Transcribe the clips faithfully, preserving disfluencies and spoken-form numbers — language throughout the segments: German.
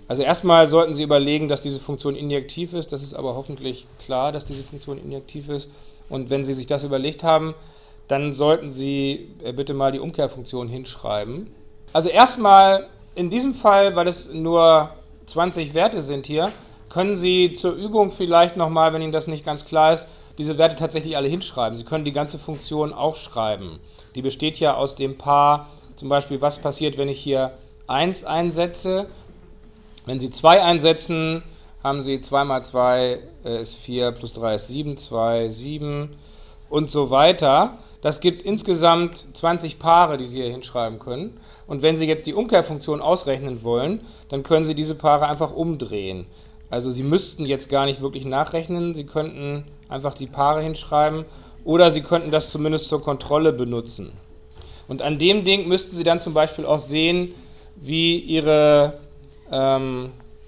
Also erstmal sollten Sie überlegen, dass diese Funktion injektiv ist. Das ist aber hoffentlich klar, dass diese Funktion injektiv ist. Und wenn Sie sich das überlegt haben, dann sollten Sie bitte mal die Umkehrfunktion hinschreiben. Also erstmal in diesem Fall, weil es nur zwanzig Werte sind hier, können Sie zur Übung vielleicht nochmal, wenn Ihnen das nicht ganz klar ist, diese Werte tatsächlich alle hinschreiben. Sie können die ganze Funktion aufschreiben. Die besteht ja aus dem Paar, zum Beispiel, was passiert, wenn ich hier eins einsetze. Wenn Sie zwei einsetzen, haben Sie zwei mal zwei ist vier, plus drei ist sieben, zwei, sieben und so weiter. Das gibt insgesamt zwanzig Paare, die Sie hier hinschreiben können. Und wenn Sie jetzt die Umkehrfunktion ausrechnen wollen, dann können Sie diese Paare einfach umdrehen. Also Sie müssten jetzt gar nicht wirklich nachrechnen, Sie könnten einfach die Paare hinschreiben oder Sie könnten das zumindest zur Kontrolle benutzen. Und an dem Ding müssten Sie dann zum Beispiel auch sehen, wie Ihre, ähm,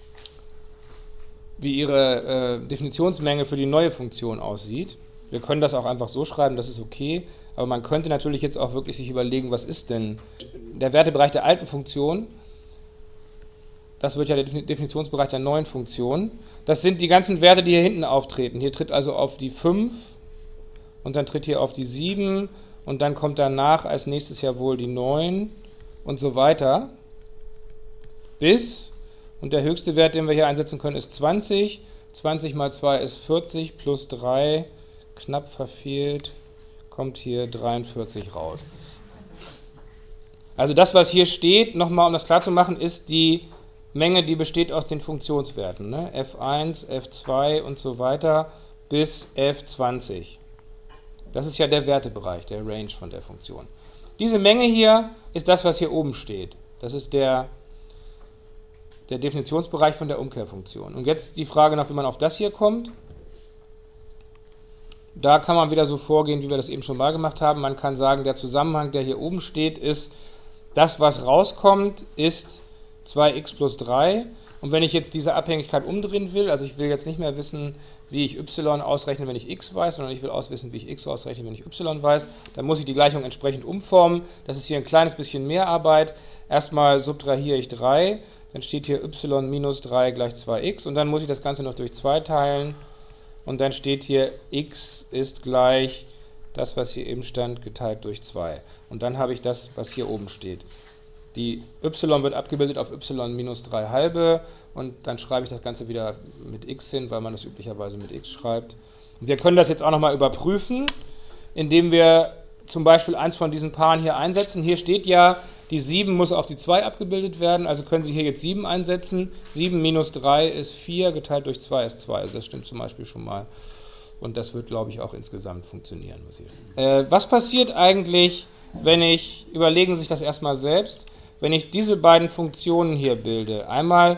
wie Ihre äh, Definitionsmenge für die neue Funktion aussieht. Wir können das auch einfach so schreiben, das ist okay, aber man könnte natürlich jetzt auch wirklich sich überlegen, was ist denn der Wertebereich der alten Funktion. Das wird ja der Definitionsbereich der neuen Funktion. Das sind die ganzen Werte, die hier hinten auftreten. Hier tritt also auf die fünf und dann tritt hier auf die sieben und dann kommt danach als nächstes ja wohl die neun und so weiter. Bis, und der höchste Wert, den wir hier einsetzen können, ist zwanzig. zwanzig mal zwei ist vierzig, plus drei, knapp verfehlt, kommt hier dreiundvierzig raus. Also das, was hier steht, nochmal um das klar zu machen, ist die Menge, die besteht aus den Funktionswerten, ne? f eins, f zwei und so weiter bis f zwanzig. Das ist ja der Wertebereich, der Range von der Funktion. Diese Menge hier ist das, was hier oben steht. Das ist der, der Definitionsbereich von der Umkehrfunktion. Und jetzt die Frage nach, wie man auf das hier kommt. Da kann man wieder so vorgehen, wie wir das eben schon mal gemacht haben. Man kann sagen, der Zusammenhang, der hier oben steht, ist, das, was rauskommt, ist zwei x plus drei. Und wenn ich jetzt diese Abhängigkeit umdrehen will, also ich will jetzt nicht mehr wissen, wie ich y ausrechne, wenn ich x weiß, sondern ich will auswissen, wie ich x ausrechne, wenn ich y weiß, dann muss ich die Gleichung entsprechend umformen. Das ist hier ein kleines bisschen mehr Arbeit. Erstmal subtrahiere ich drei, dann steht hier y minus drei gleich zwei x und dann muss ich das Ganze noch durch zwei teilen und dann steht hier x ist gleich das, was hier eben stand, geteilt durch zwei. Und dann habe ich das, was hier oben steht. Die y wird abgebildet auf y minus drei halbe und dann schreibe ich das Ganze wieder mit x hin, weil man das üblicherweise mit x schreibt. Und wir können das jetzt auch nochmal überprüfen, indem wir zum Beispiel eins von diesen Paaren hier einsetzen. Hier steht ja, die sieben muss auf die zwei abgebildet werden, also können Sie hier jetzt sieben einsetzen. sieben minus drei ist vier, geteilt durch zwei ist zwei, also das stimmt zum Beispiel schon mal. Und das wird, glaube ich, auch insgesamt funktionieren. Äh, was passiert eigentlich, wenn ich, überlegen Sie sich das erstmal selbst, wenn ich diese beiden Funktionen hier bilde, einmal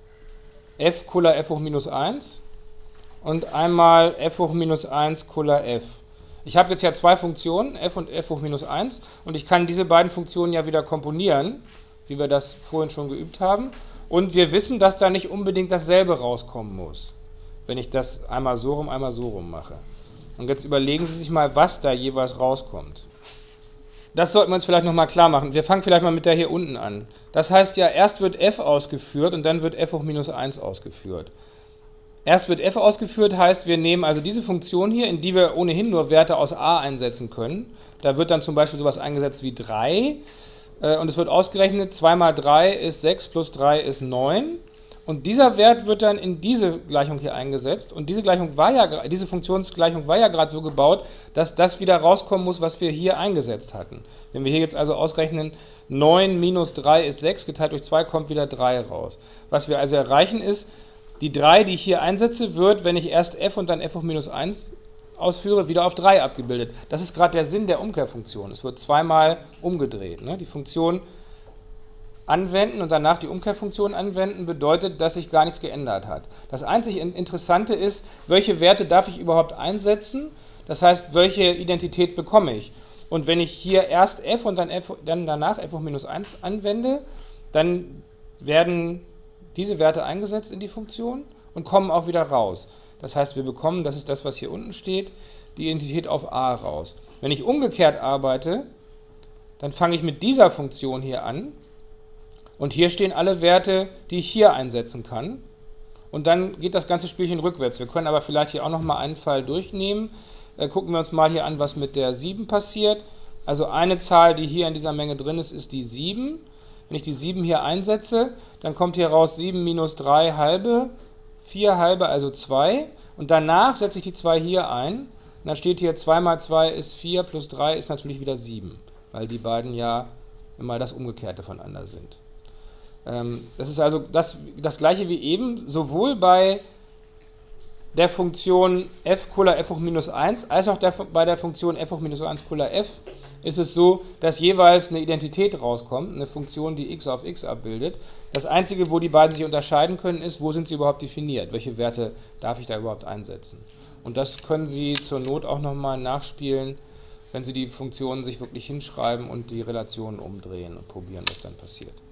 f Cola f hoch minus eins und einmal f hoch minus eins Cola f. Ich habe jetzt ja zwei Funktionen, f und f hoch minus eins, und ich kann diese beiden Funktionen ja wieder komponieren, wie wir das vorhin schon geübt haben. Und wir wissen, dass da nicht unbedingt dasselbe rauskommen muss, wenn ich das einmal so rum, einmal so rum mache. Und jetzt überlegen Sie sich mal, was da jeweils rauskommt. Das sollten wir uns vielleicht nochmal klar machen. Wir fangen vielleicht mal mit der hier unten an. Das heißt ja, erst wird f ausgeführt und dann wird f hoch minus eins ausgeführt. Erst wird f ausgeführt, heißt, wir nehmen also diese Funktion hier, in die wir ohnehin nur Werte aus a einsetzen können. Da wird dann zum Beispiel sowas eingesetzt wie drei. Und es wird ausgerechnet, zwei mal drei ist sechs, plus drei ist neun. Und dieser Wert wird dann in diese Gleichung hier eingesetzt. Und diese Gleichung war ja, diese Funktionsgleichung war ja gerade so gebaut, dass das wieder rauskommen muss, was wir hier eingesetzt hatten. Wenn wir hier jetzt also ausrechnen, neun minus drei ist sechs, geteilt durch zwei kommt wieder drei raus. Was wir also erreichen ist, die drei, die ich hier einsetze, wird, wenn ich erst f und dann f hoch minus eins ausführe, wieder auf drei abgebildet. Das ist gerade der Sinn der Umkehrfunktion. Es wird zweimal umgedreht. Ne? Die Funktion anwenden und danach die Umkehrfunktion anwenden, bedeutet, dass sich gar nichts geändert hat. Das einzig Interessante ist, welche Werte darf ich überhaupt einsetzen? Das heißt, welche Identität bekomme ich? Und wenn ich hier erst f und dann, f, dann danach f hoch minus eins anwende, dann werden diese Werte eingesetzt in die Funktion und kommen auch wieder raus. Das heißt, wir bekommen, das ist das, was hier unten steht, die Identität auf a raus. Wenn ich umgekehrt arbeite, dann fange ich mit dieser Funktion hier an Und hier stehen alle Werte, die ich hier einsetzen kann. Und dann geht das ganze Spielchen rückwärts. Wir können aber vielleicht hier auch nochmal einen Fall durchnehmen. Äh, gucken wir uns mal hier an, was mit der sieben passiert. Also eine Zahl, die hier in dieser Menge drin ist, ist die sieben. Wenn ich die sieben hier einsetze, dann kommt hier raus sieben minus drei halbe, vier halbe, also zwei. Und danach setze ich die zwei hier ein. Und dann steht hier zwei mal zwei ist vier, plus drei ist natürlich wieder sieben. Weil die beiden ja immer das Umgekehrte voneinander sind. Ähm, das ist also das, das gleiche wie eben, sowohl bei der Funktion f Cola f hoch minus eins, als auch der, bei der Funktion f hoch minus eins Cola f, ist es so, dass jeweils eine Identität rauskommt, eine Funktion, die x auf x abbildet. Das Einzige, wo die beiden sich unterscheiden können, ist, wo sind sie überhaupt definiert, welche Werte darf ich da überhaupt einsetzen. Und das können Sie zur Not auch nochmal nachspielen, wenn Sie die Funktionen sich wirklich hinschreiben und die Relationen umdrehen und probieren, was dann passiert.